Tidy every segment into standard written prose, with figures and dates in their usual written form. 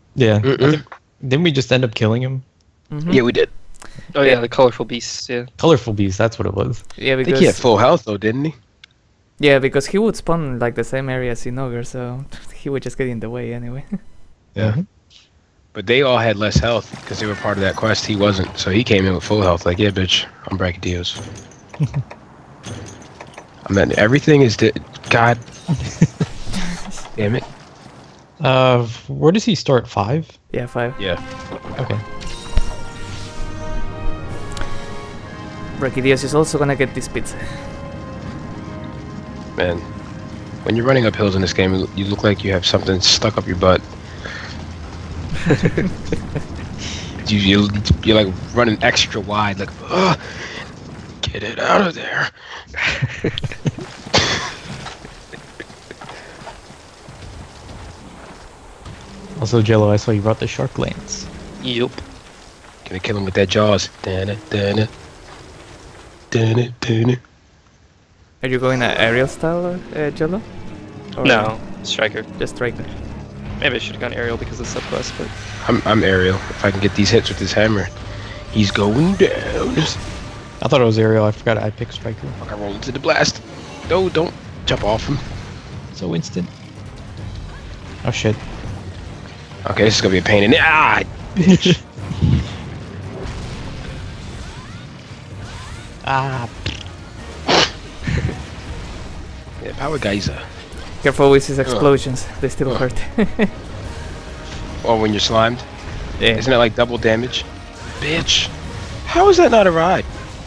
Yeah. I think, didn't we just end up killing him? Yeah, we did. Oh yeah, the colorful beasts. Yeah. Colorful beast, that's what it was. Yeah, I think because he had full health though, didn't he? yeah, because he would spawn like the same area as Inogar, so he would just get in the way anyway. Yeah. Mhm. But they all had less health because they were part of that quest. He wasn't, so he came in with full health. Like, yeah, bitch, I'm Brachydios. I mean, everything is God. Damn it. Where does he start? 5? Yeah, 5. Yeah. Okay. Brachydios is also gonna get this pizza. Man, when you're running up hills in this game, you look like you have something stuck up your butt. You're like running extra wide, like, ugh, get it out of there. Also, Jello, I saw you brought the shark lance. Yup. Gonna kill him with that jaws. Dun dun dun dun. Are you going aerial style, Jello? Or No, striker. just striker. Maybe I should have gone aerial because of the subquest, but I'm aerial. If I can get these hits with this hammer, he's going down. I thought it was Ariel. I forgot I picked Striker. Fuck, I roll into the blast. No, don't jump off him. So instant. Oh shit. Okay, this is gonna be a pain in the bitch. Ah. Yeah, power geyser. Careful with his explosions, they still hurt. Or when you're slimed. Yeah. Isn't it like double damage? Bitch. How is that not a ride?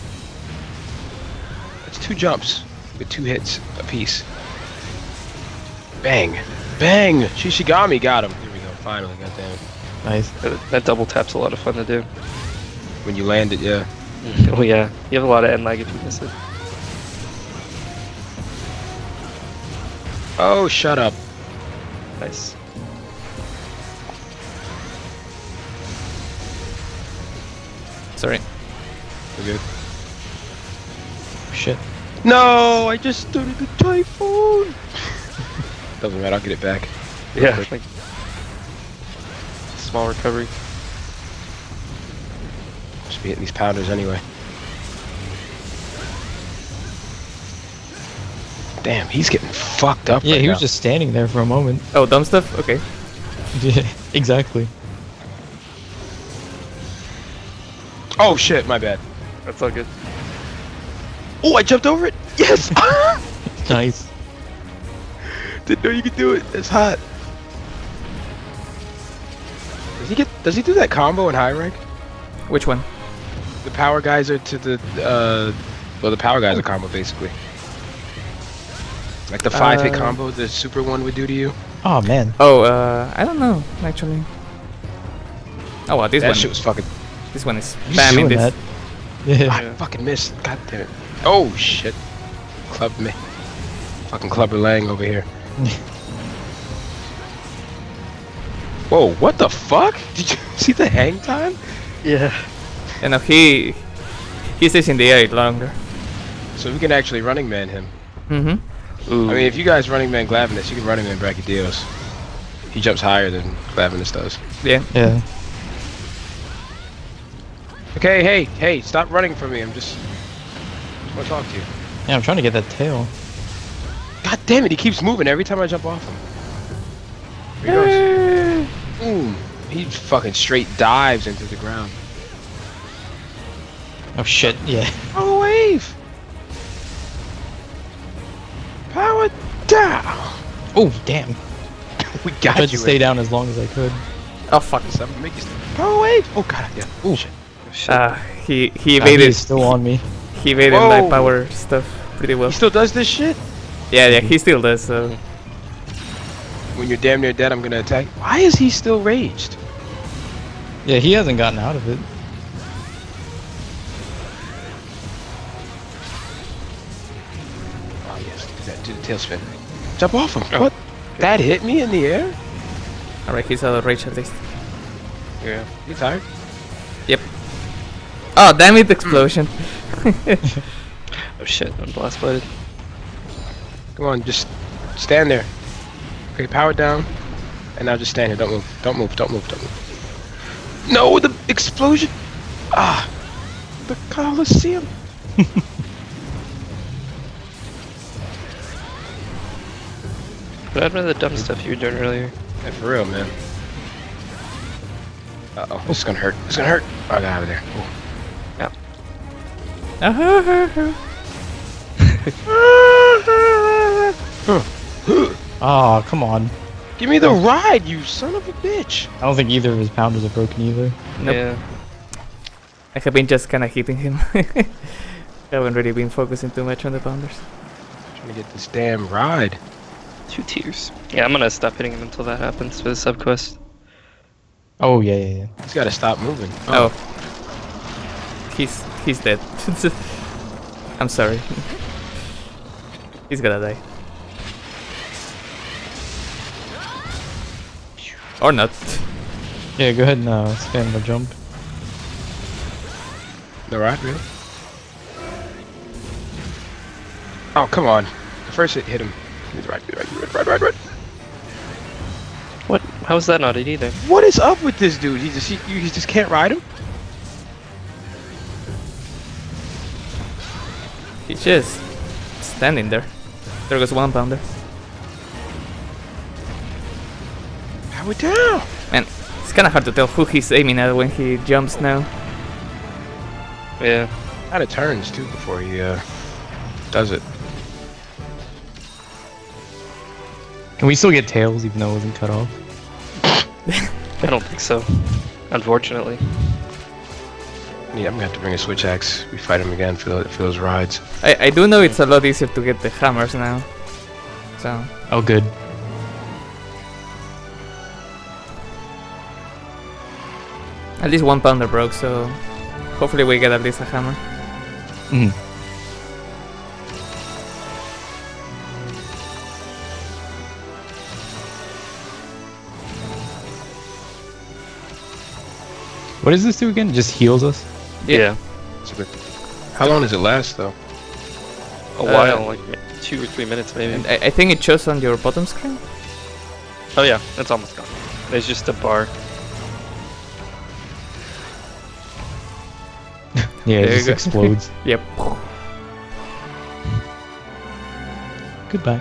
It's 2 jumps with 2 hits apiece. Bang. Bang! Shishigami got him. Here we go, finally, goddammit. Nice. that double tap's a lot of fun to do. When you land it, yeah. Oh yeah, you have a lot of end lag if you miss it. Oh, shut up. Nice. Sorry. We're good. Shit. No, I just started the typhoon. Doesn't matter, I'll get it back. Yeah. Like, small recovery. Just be hitting these pounders anyway. Damn, he's getting fucked up. Yeah, right he now. was just standing there for a moment. Oh, dumb stuff? Okay. Yeah, exactly. Oh shit, my bad. That's all good. Oh, I jumped over it. Yes. Nice. Didn't know you could do it. It's hot. Does he do that combo in high rank? Which one? The power geyser to the well, the power geyser combo basically. Like the 5-hit combo the super one would do to you. Oh man. Oh, I don't know, actually. Oh, well, this That one. shit was fucking. This one is He's spamming doing this. that. Yeah. I fucking missed. God damn it. Oh shit. Clubbed me. Fucking Clubber Lang over here. Whoa, what the fuck? Did you see the hang time? Yeah. And now he stays in the air longer. So we can actually Running Man him. Mm-hmm. Ooh. I mean, if you guys Running Man Glavenus, you can Running Man Brachydios. He jumps higher than Glavenus does. Yeah. Yeah. Okay, hey, stop running from me. I just want to talk to you. Yeah, I'm trying to get that tail. God damn it, he keeps moving every time I jump off him. Here he goes. He fucking straight dives into the ground. Oh shit, yeah. Power wave! Power down! Oh, damn. We I got tried to you. stay down as long as I could. Oh fuck. Something make you stay. Power wave! Oh god, yeah. Oh shit. He He evaded. is still on me. He evaded my Whoa. power stuff pretty well. He still does this shit? Yeah, he still does. So When you're damn near dead, I'm gonna attack. Why is he still raged? Yeah, he hasn't gotten out of it. Oh yes, do that. Do the tailspin. Jump off him. What? That hit me in the air? alright, he's out of rage at least. Yeah. You tired? Yep. Oh damn it! Explosion. Oh shit, I'm blast bladed. Come on, just stand there. Okay, power down. And now just stand here. Don't move. Don't move. Don't move. Don't move. No, the explosion. Ah, the Coliseum. But I'd rather the dumb stuff you were doing earlier. Yeah, for real, man. Uh-oh, this is gonna hurt. It's gonna hurt. Oh, get out of there. Oh, come on. Give me the ride, you son of a bitch. I don't think either of his pounders are broken either. Nope. Yeah. I have been just kind of hitting him. I haven't really been focusing too much on the pounders. Trying to get this damn ride. 2 tiers. Yeah, I'm gonna stop hitting him until that happens for the sub quest. Oh, yeah, yeah, yeah. He's gotta stop moving. Oh. He's dead. I'm sorry. He's gonna die. Or not. Yeah, go ahead and spam the jump. The ride, really? Oh, come on. The first hit him. He's right. What? How is that not it either? What is up with this dude? He just can't ride him? He's just standing there. There goes 1 pounder. Power down! Man, it's kind of hard to tell who he's aiming at when he jumps now. Yeah. Out of turns, too, before he does it. Can we still get tails even though it wasn't cut off? I don't think so. Unfortunately. Yeah, I'm gonna have to bring a switch axe. We fight him again for those rides. I do know it's a lot easier to get the hammers now. So, Oh, good. at least 1 pounder broke, so hopefully we get at least a hammer. Mm. What does this do again? It just heals us? Yeah. So how long does it last, though? A while, like 2 or 3 minutes maybe. And I think it shows on your bottom screen. Oh yeah, it's almost gone. There's just a bar. Yeah, There it you just go. explodes. Yep. Goodbye.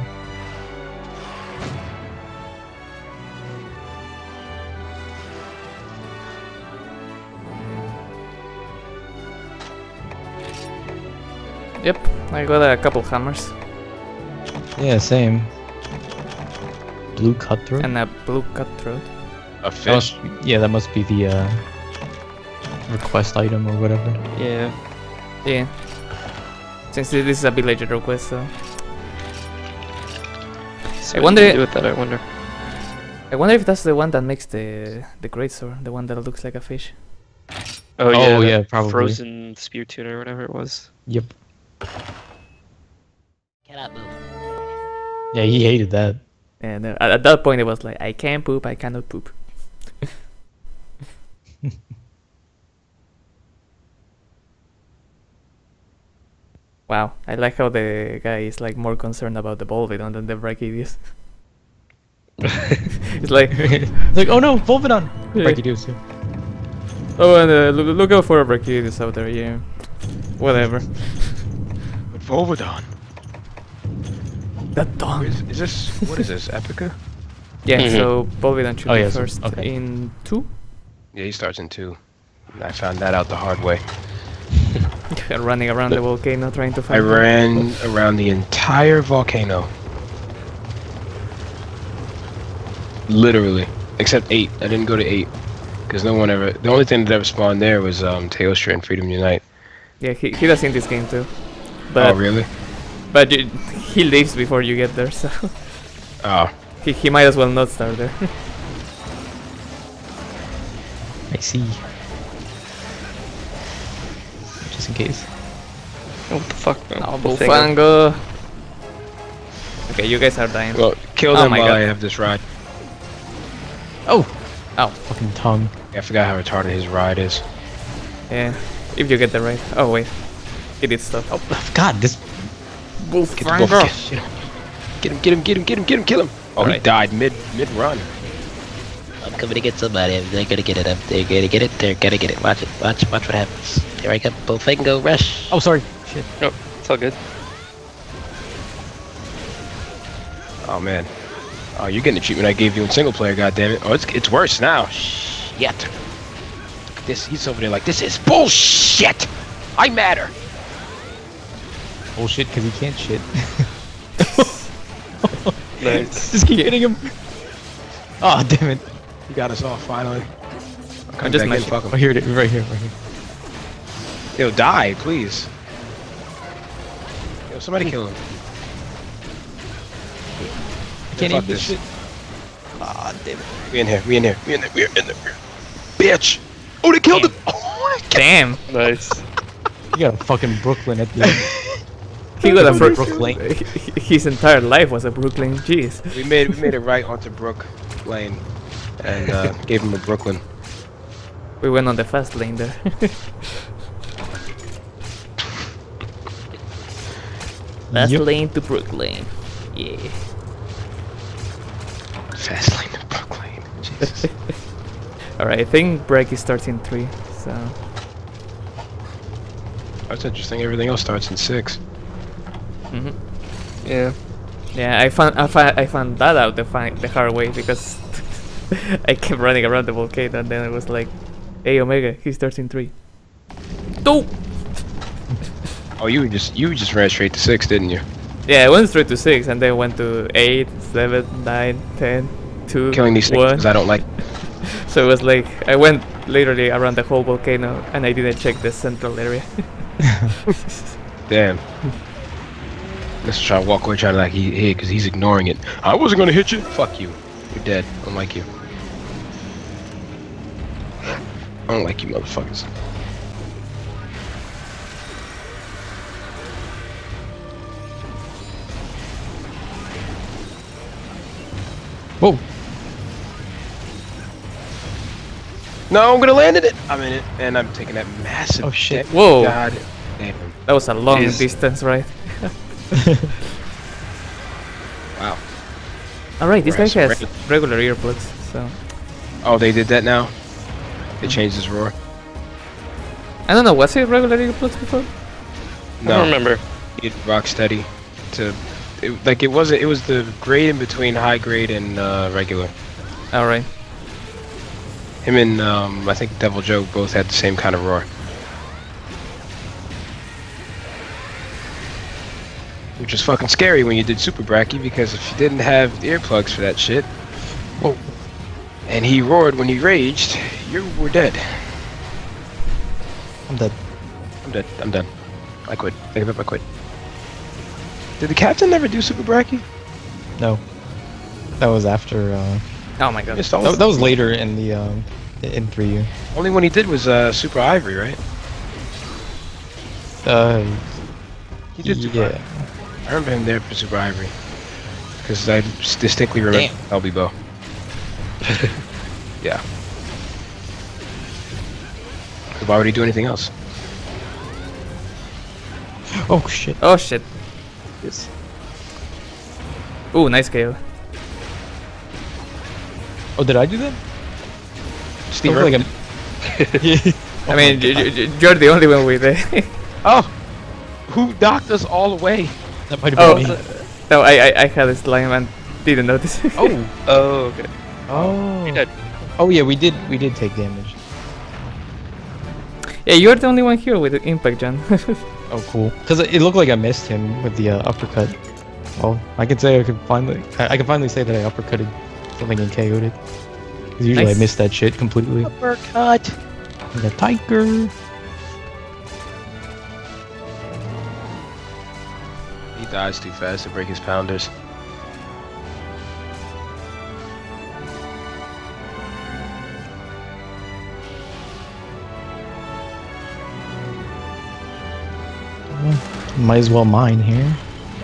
Yep, I got a couple hammers Yeah, same. Blue cutthroat? and a blue cutthroat. A That fish? yeah, that must be the request item or whatever. Yeah. Yeah. Since this is a villager request, so So I what wonder- do you do with that, I wonder. I wonder if that's the one that makes the greatsword, the one that looks like a fish. Oh Oh, that yeah, probably. Frozen spear tuner or whatever it was. Yep. Cannot move. Yeah, he hated that. And at that point it was like, I can't poop, I cannot poop. Wow, I like how the guy is like more concerned about the Volvidon than the Brachydius. It's like, It's like, oh no, Volvidon! Yeah. Brachydios, yeah. oh, and look out for a Brachydius out there, yeah. Whatever. Volvidon. That tongue. Is this, what is this, Epica? Yeah, Mhm. so Volvidon should Oh, be yes, first okay. in 2. Yeah, he starts in 2. I found that out the hard way. Running around the volcano trying to I find him. ran around the entire volcano. Literally. Except 8. I didn't go to 8. Because no one ever... The only thing that ever spawned there was Teostra and Freedom Unite. Yeah, he does in this game too. But Oh, really? but he leaves before you get there, so Oh. he might as well not start there. I see. Just in case. Oh, what the fuck? Oh, The thing- Bufango. Okay, you guys are dying. Well, kill Oh them my while God. I have this ride. Oh! Ow. Fucking tongue. I forgot how retarded his ride is. Yeah, if you get the right. Oh wait, it did stop. Oh, God, this... Get the bull. Get him, get him, get him, get him, kill him. Oh, he Alright. died mid-run. I'm coming to get somebody. They're gonna get it. They're gonna get it. They're gonna get it. Watch it. Watch what happens. Here I come. Bofango rush. Oh, sorry. Shit. No, it's all good. Oh man. Oh, you're getting the treatment I gave you in single player. Goddammit. Oh, it's worse now. Shit. Look at this. He's over there like, this is bullshit. I matter. Bullshit, because he can't shit. Nice. Just keep hitting him. Oh, damn it. You got us all finally. I'm coming just back in. might- Fuck Oh, him. here it is. Right here. Right here. Yo, die, please. Yo, somebody kill him. I can't fuck eat this this. shit. Ah, damn it. We in here. We in here. We in there. We're in there. Bitch. Oh, they killed him. Oh, Damn. Nice. You got a fucking Brooklyn at the end. He got a Brooklyn. His entire life was a Brooklyn. Jeez. we made it right onto Brook Lane, and gave him a Brooklyn. We went on the fast lane there. Fast Yep. lane to Brooklyn. Yeah. Fast lane to Brook Lane. Jesus. Alright, I think break starts in 3, so... That's interesting. Everything else starts in 6. Yeah. Yeah, I found that out the hard way because I kept running around the volcano and then it was like, hey Omega, he starts in 3. Dope! Oh, you just ran straight to 6, didn't you? Yeah, I went straight to 6 and then went to 8, 7, 9, 10, 2, Killing these things 1. because I don't like. So it was like, I went literally around the whole volcano and I didn't check the central area. Damn. Let's try to walk away trying to like he hit because he's ignoring it. I wasn't gonna hit you. Fuck you. You're dead. I don't like you. I don't like you, motherfuckers. Whoa. No, I'm gonna land in it. I'm in it, and I'm taking that massive. Oh, shit. hit. Whoa. God damn. That was a long Jeez. distance, right? Wow. Alright, this guy Right, so has regular earplugs, so... Oh, they did that now. They changed his roar. I don't know, was it regular earplugs before? I don't remember. He did Rocksteady to. It was the grade in between high grade and regular. Alright. Him and I think Devil Joe both had the same kind of roar. Which is fucking scary when you did Super Bracky because if you didn't have earplugs for that shit, Whoa. and he roared when he raged, you were dead. I'm dead. I'm dead. I'm done. I quit. I give up. I quit. Did the captain never do Super Bracky? No. That was after, Oh my god. Missed all that was later in the, in 3U. Only one he did was Super Ivory, right? He did Super yeah. Ivory. I remember him there for Super Ivory. Because I distinctly remember LB Bow. Yeah. So why would he do anything else? Oh, shit. Oh shit. Yes. Ooh, nice KO. Oh, did I do that? Steve Looked like Irwin. yeah. I mean, you're the only one with it. Oh! Who knocked us all away? That might have Oh, been me. no, I had a slime and didn't notice. Oh! Oh, okay. Oh. He did. Oh yeah, we did take damage. Yeah, you're the only one here with the impact, John. Oh, cool. Because it looked like I missed him with the uppercut. Well, I can say I can finally say that I uppercutted something and KO'd it. 'Cause usually Nice. I miss that shit completely. Uppercut! The tiger. He dies too fast to break his pounders. Might as well mine here.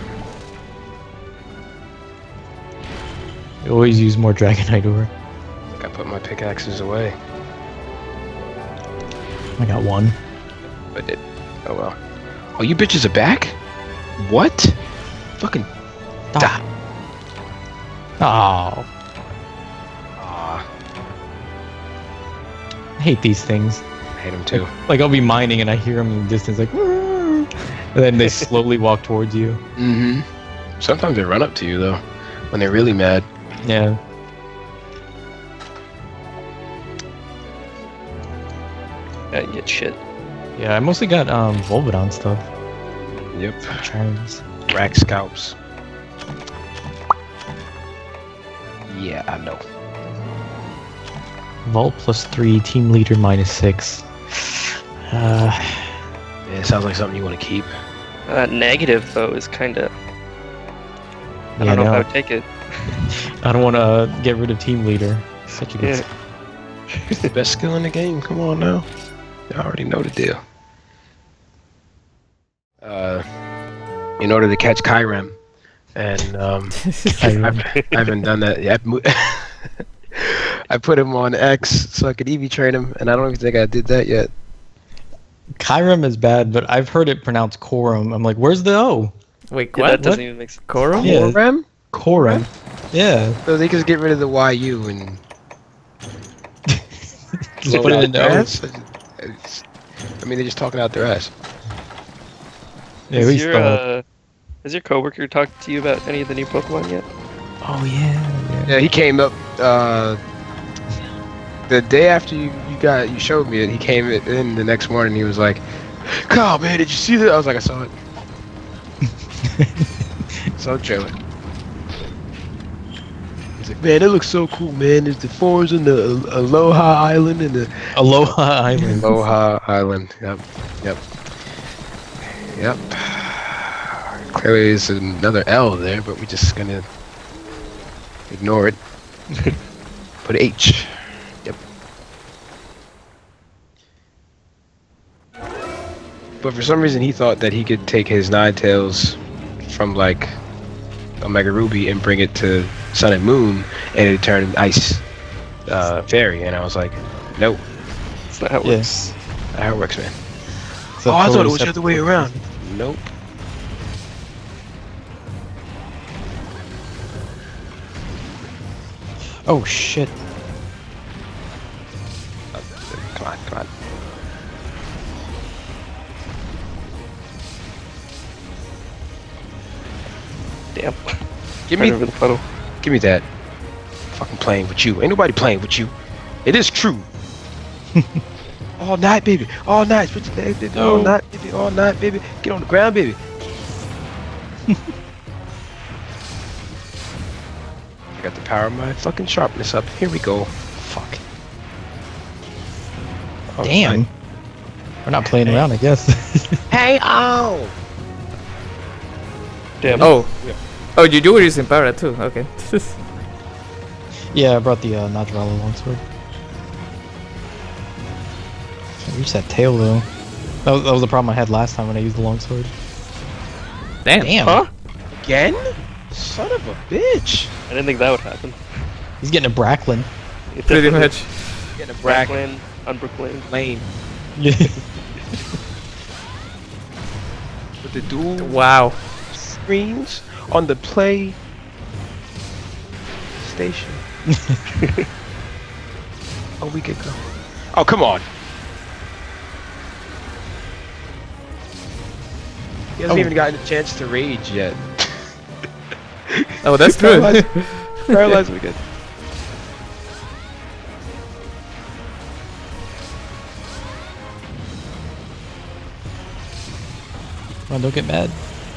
I always use more Dragonite ore. I think I put my pickaxes away. I got one. But it. Oh well. Oh, you bitches are back? What? Fucking. Die. Oh. Ah. I hate these things. I hate him too. Like I'll be mining and I hear them in the distance like, "Woo!" And then they slowly walk towards you. Mm-hmm. Sometimes they run up to you though, when they're really mad. Yeah. I get shit. Yeah, I mostly got Volvidon stuff. Yep. Charms. Rack scalps. Yeah, I know. Vault +3, team leader -6. Yeah, it sounds like something you want to keep. Negative though is kind of. I Yeah, don't know no. how to take it. I don't want to get rid of team leader. Such a good. Yeah. It's the best skill in the game. Come on now. You already know the deal. In order to catch Kyrem, and I haven't done that yet. I put him on X so I could EV train him, and I don't even think I did that yet. Kyrem is bad, but I've heard it pronounced Korum. I'm like, where's the O? Wait, Yeah, what? that doesn't even make sense. Koro? Yeah. Kyrem? Korum. Yeah. So they just get rid of the YU and Just blow put it out in the their O. ass? I mean, they're just talking out their ass. Yeah, at least Has your coworker talked to you about any of the new Pokemon yet? Oh yeah. Yeah, he came up the day after you showed me it. He came in the next morning. He was like, "Kyle, man, did you see that?" I was like, "I saw it." So chilling. He's like, "Man, it looks so cool, man. There's the forest and the Aloha Island and the Aloha Island. Aloha Island. Yep. Clearly, there's another L there, but we're just gonna ignore it. Put H. Yep. But for some reason, he thought that he could take his Ninetales from like Omega Ruby and bring it to Sun and Moon, and it turned Ice Fairy. And I was like, no, That's not how it Yeah. works. not how it works, man. It's a Oh, I thought it totally was the other separate way process. around. Nope. Oh shit. Come on. Damn. Give Right me over the puddle. that. Fucking playing with you. Ain't nobody playing with you. It is true. All night, baby. All night. Put your legs, baby. All No. night, baby. All night, baby. Get on the ground, baby. I got the power of my fucking sharpness up. Here we go. Fuck. Oh, Damn. We're not playing around, I guess. Hey, oh! Damn. Oh. Oh, you were using Para too. Okay. Yeah, I brought the Nadrala longsword. Can't reach that tail though. That was the problem I had last time when I used the longsword. Damn. Damn. Huh? Again? Son of a bitch. I didn't think that would happen. He's getting a Bracklin. It Pretty definitely- much. Getting a bracket Bracklin, Unbrooklyn. lane Yeah. with the dual Wow. screens on the play station. Oh, we could go. Oh, come on. He hasn't Oh. even gotten a chance to rage yet. Oh, that's good. Paralyzed. Paralyzed, we good. Come on, don't get mad.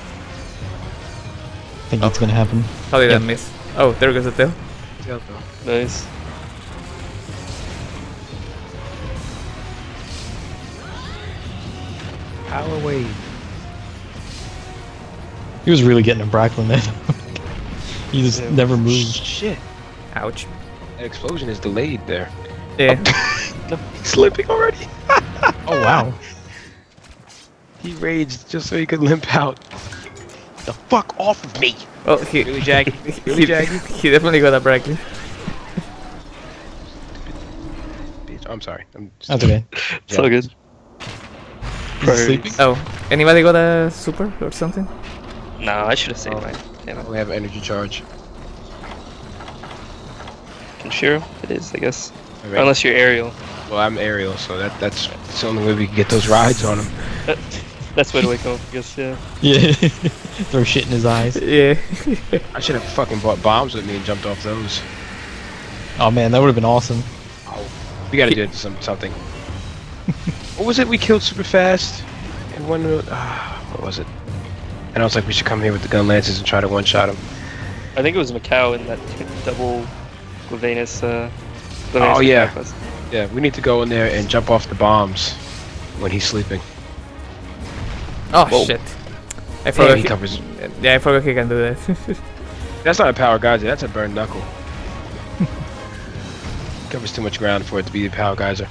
I think it's gonna happen. How did Yeah. that miss? Oh, there goes the tail. Nice. Power wave. He was really getting a Bracklin then. He just Yeah. never moved. Shit. Ouch. That explosion is delayed there. Yeah. He's slipping already. Oh wow. He raged just so he could limp out. The fuck off of me! Oh, he Really, Jaggy? Really, Jaggy? he definitely got a Bracklin. Bitch, I'm sorry. I'm just, That's okay. It's all good. Is he sleeping? Oh, anybody got a super or something? No, I should have saved mine. Damn I it. only have energy charge. Kenshiro? It is, I guess. Alright. Unless you're Ariel. Well, I'm aerial, so that's the only way we can get those rides on him. That's way to wake him up, I guess, yeah. Yeah. Throw shit in his eyes. Yeah. I should have fucking brought bombs with me and jumped off those. Oh man, that would have been awesome. Oh, we gotta do something. What was it we killed super fast? And one, what was it? And I was like, we should come here with the gun lances and try to one-shot him. I think it was Macau in that double Glavenus, Oh, yeah. quest. Yeah, we need to go in there and jump off the bombs when he's sleeping. Oh Whoa. shit. I Yeah, forgot. he covers. Yeah, I forgot he can do that. That's not a power geyser, that's a burn knuckle. Covers too much ground for it to be a power geyser.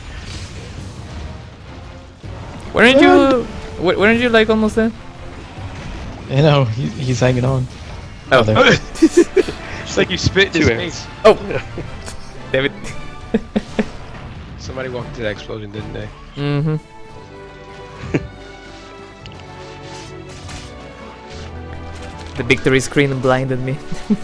Weren't you like almost there? You know, he's hanging on. Oh, there. It's like you spit in his Two arrows. face. Oh, damn it. Somebody walked into that explosion, didn't they? Mm-hmm. The victory screen blinded me.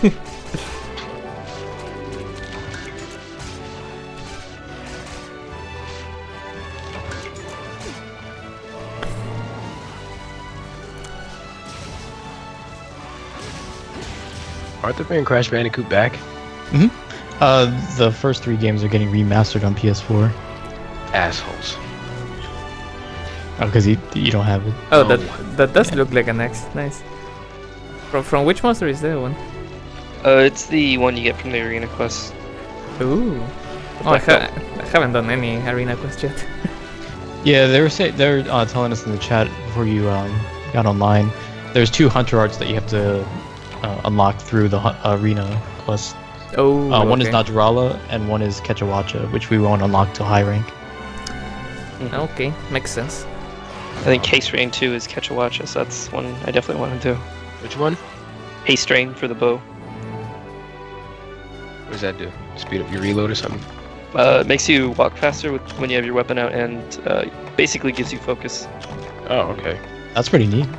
Aren't they bringing Crash Bandicoot back? The first 3 games are getting remastered on PS4. Assholes. Oh, because you don't have it. Oh, Oh. that does look like an X. Nice. From which monster is that one? It's the one you get from the arena quest. Ooh. Oh, I haven't done any arena quest yet. Yeah, they were telling us in the chat before you got online. There's 2 hunter arts that you have to unlock through the arena quest. Oh. One is okay. Najarala and one is Kechawacha, which we won't unlock till high rank. Okay, makes sense. I think Haste Rain 2 is Catch a Watch, so that's one I definitely want to do. Which one? Haste Rain for the bow. What does that do? Speed up your reload or something? It makes you walk faster when you have your weapon out, and basically gives you focus. Oh, okay. That's pretty neat.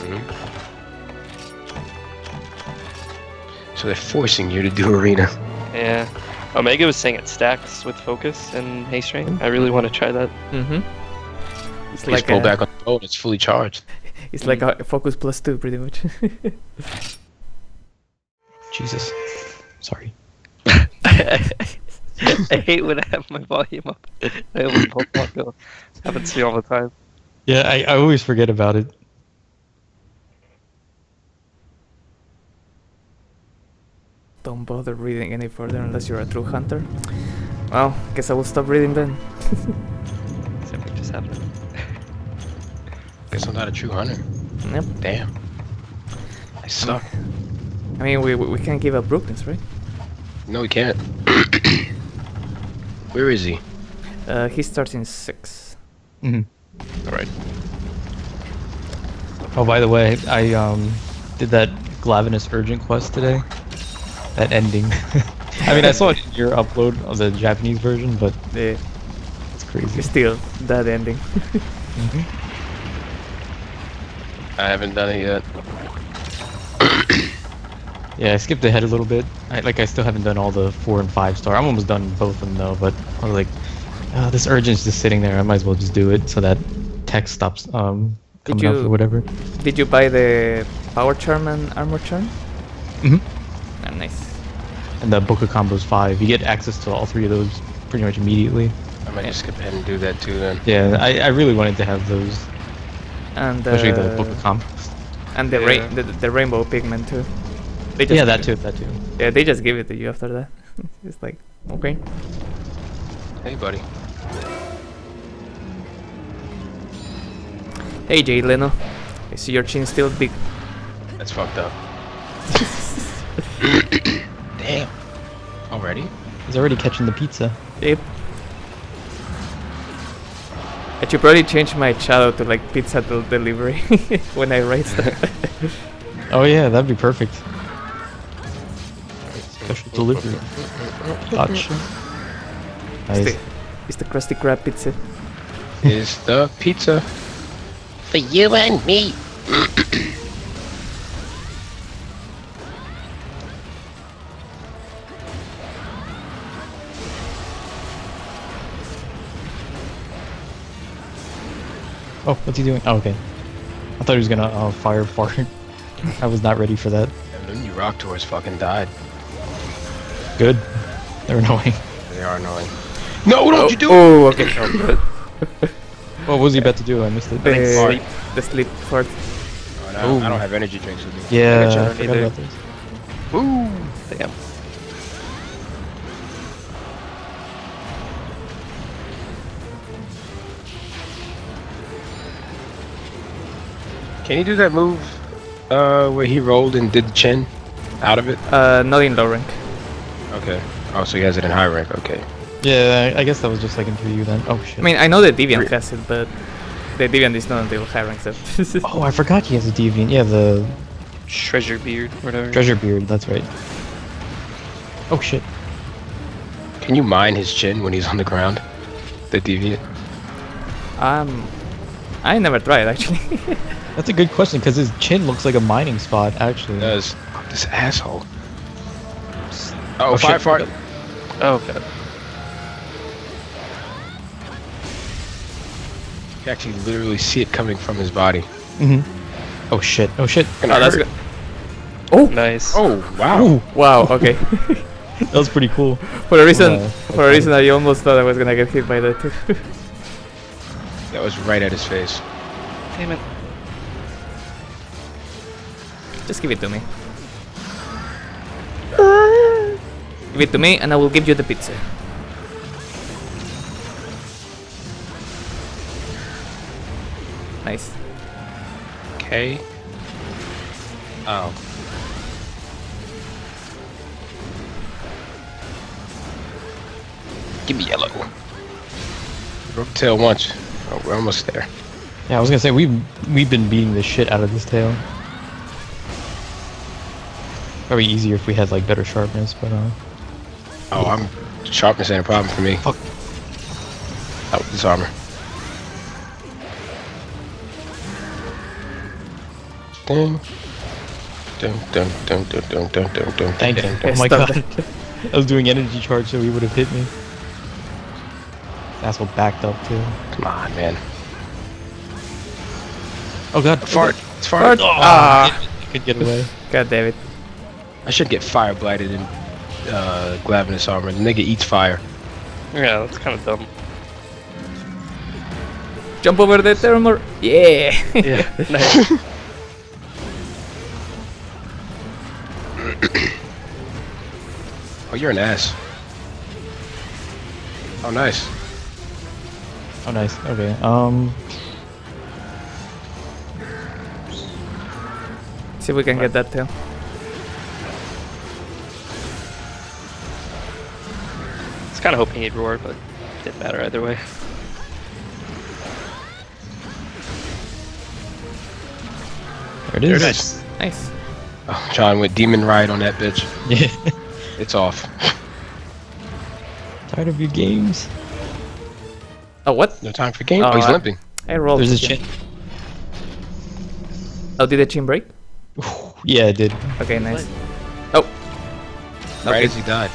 So they're forcing you to do arena. Yeah. Omega was saying it stacks with focus and Haste Rain. I really want to try that. Mm-hmm. It's You like just pull a, back on the bow and it's fully charged. it's like a focus +2 pretty much. Jesus. Sorry. I hate when I have my volume up. I always go. Happens to me all the time. Yeah, I always forget about it. Don't bother reading any further unless you're a true hunter. Well, guess I will stop reading then. Something just happened. Guess I'm not a true hunter. Yep. Damn. I suck. I mean, we can't give up Brooklands, right? No, we can't. Where is he? He starts in 6. Alright. Oh, by the way, I did that Glavenus Urgent quest today. That ending. I mean, I saw it in your upload of the Japanese version, but Yeah. it's crazy. Still, that ending. I haven't done it yet. Yeah, I skipped ahead a little bit. I still haven't done all the 4 and 5 star. I'm almost done both of them though, but I was like, this urgent's just sitting there. I might as well just do it so that text stops coming up or whatever. Did you buy the Power Charm and Armor Charm? Ah, nice. And the Book of Combos 5, you get access to all 3 of those pretty much immediately. I might just skip ahead and do that too then. Yeah, I really wanted to have those, And especially the Book of Combos. and the Yeah. the Rainbow Pigment too. They just Yeah, give that too. Yeah, they just give it to you after that. It's like, okay. Hey, buddy. Hey, Jay Leno. I see your chin still big. That's fucked up. Damn. Already? He's already catching the pizza. Yep. I should probably change my shadow to like pizza delivery when I write stuff. Oh yeah, that'd be perfect. Special delivery. Gotcha. Nice. It's the Krusty Krab pizza. Is the pizza. For you and me. Oh, what's he doing? Oh, okay. I thought he was gonna fire fart. I was not ready for that. And then you rock tours fucking died. Good. They're annoying. They are annoying. No, don't you do it! Oh, okay. What was he about to do? I missed it. The sleep fart. Oh, no, I don't have energy drinks with me. Yeah, I I don't forgot either. about this. Ooh, damn. Can he do that move where he rolled and did the chin out of it? Not in low rank. Okay. Oh, so he has it in high rank. Okay. Yeah, I guess that was just like in 3U then. Oh shit. I mean, I know the Deviant has it, but the Deviant is not until high rank, so. Oh, I forgot he has a deviant. Yeah, the Treasure beard, whatever. treasure beard. That's right. Oh shit. Can you mine his chin when he's on the ground? The deviant? I never tried actually. That's a good question because his chin looks like a mining spot. Actually. He does. This asshole. Oh, Oh, fire shit. fart. Oh, god. You actually literally see it coming from his body. Mhm. Oh shit. Oh shit. Oh, that's hurt. good. Oh, Nice. Oh, wow. Ooh, wow. Okay. that was pretty cool. For a reason, Yeah, I almost thought I was gonna get hit by that too. That was right at his face. Damn it. Just give it to me. Give it to me, and I will give you the pizza. Nice. Okay. Oh. Give me yellow. Broke the tail once. Oh, we're almost there. Yeah, I was gonna say we've been beating the shit out of this tail. Probably easier if we had like better sharpness, but Oh, I'm sharpness ain't a problem for me. Fuck. Out with this armor. Dun. Dun dun dun dun dun dun dun dun. thank you. dun, Oh dun. my Stop god. I was doing energy charge so he would have hit me. Asshole backed up too. Come on, man. Oh god. Fart. It's fart. Oh, Ah. I could get away. God damn it. I should get fire blighted in Glavenus armor. The nigga eats fire. Yeah, that's kind of dumb. Jump over the thermor. Yeah. Yeah, nice. Oh, you're an ass. Oh, nice. Oh nice. Okay. See if we can get that tail. I was kind of hoping he'd roar, but didn't matter either way. There it There is. it is. Nice. Oh, John went demon ride on that bitch. Yeah. It's off. Tired of your games. Oh, what? No time for game. Oh, Oh, he's I- limping. I rolled. There's a the chin. Oh, did the chin break? Yeah, it did. Okay, nice. Oh. Right as he died.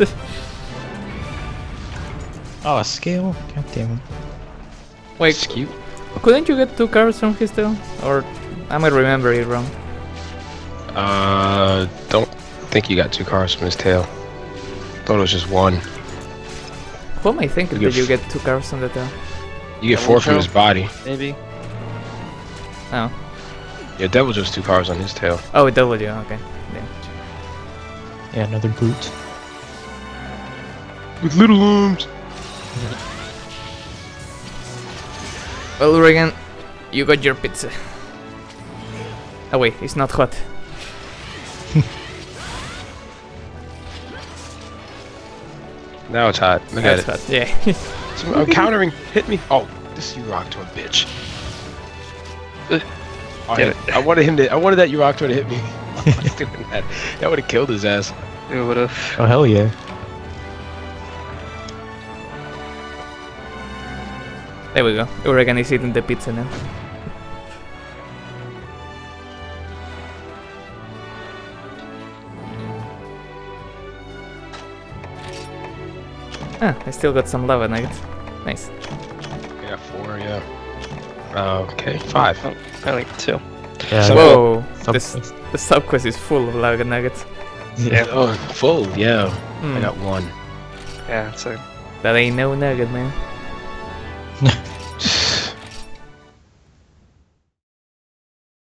Oh, a scale? God damn it. Wait, It's cute. couldn't you get 2 cards from his tail? Or am I remember it wrong? Don't think you got 2 cars from his tail. Thought it was just 1. Who am I thinking? You Did you get get 2 cards from the tail? You get Devil 4 from his Joe? body. Maybe. Oh. Yeah, Devil just 2 cars on his tail. Oh, it W. Okay. Damn. Yeah, another boot. With little arms. Well, Regan, you got your pizza. Oh wait, it's not hot. Now it's hot. Look That's at it. hot. Yeah. I'm countering. Hit me. Oh, this Uroctor bitch. Oh, Damn it. I wanted him to. I wanted that Uroctor to hit me. I was doing that. That would have killed his ass. It would have. Oh, hell yeah. There we go. Regan is eating the pizza now. Ah, I still got some lava nuggets. Nice. Yeah, 4. Yeah. Okay, 5. Oh, I like 2. Yeah. So- Whoa, Sub- the sub quest is full of Laga Nuggets. Yeah. Oh, full, yeah. I Hmm, got 1. Yeah, so that ain't no nugget, man.